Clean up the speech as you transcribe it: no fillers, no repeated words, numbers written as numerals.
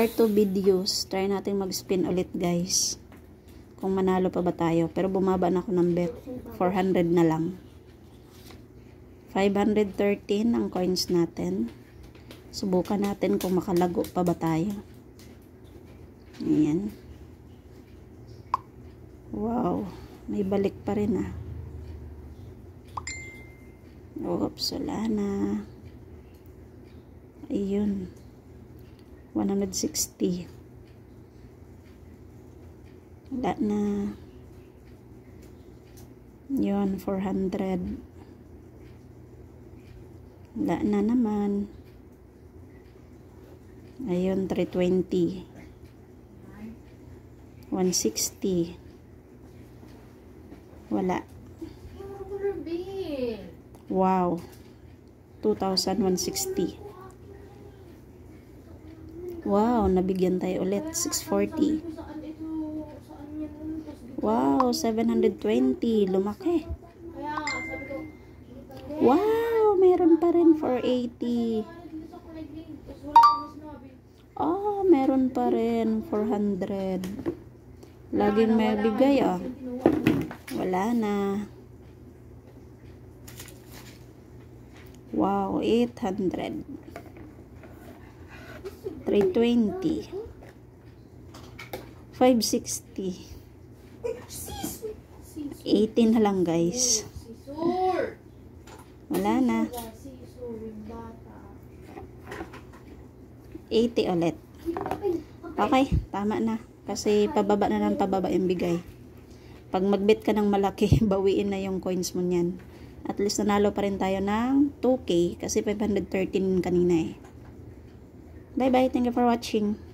part 2 videos. Try natin mag-spin ulit, guys. Kung manalo pa ba tayo. Pero bumaba na ako ng bet. 400 na lang. 513 ang coins natin. Subukan natin kung makalago pa ba tayo. Ayan. Wow. May balik pa rin ah. Oops, wala na. Ayun. 160. Wala na. Yun, 400. Wala na naman. Ayun, 320. 160. Wala. Wow. 2,160. Wow, nabigyan tayo ulit. 640. Wow, 720. Lumaki. Wow, meron pa rin 480. Oh, meron pa rin 400. Laging may bigay ah. Wala na. Wow, 800. 320. 560. 18 na lang, guys. Wala na. 80 ulit. Okay, tama na. Kasi pababa na ng pababa yung bigay. Pag magbit ka ng malaki, bawiin na yung coins mo niyan. At least nanalo pa rin tayo ng 2K kasi 513 kanina eh. Bye bye. Thank you for watching.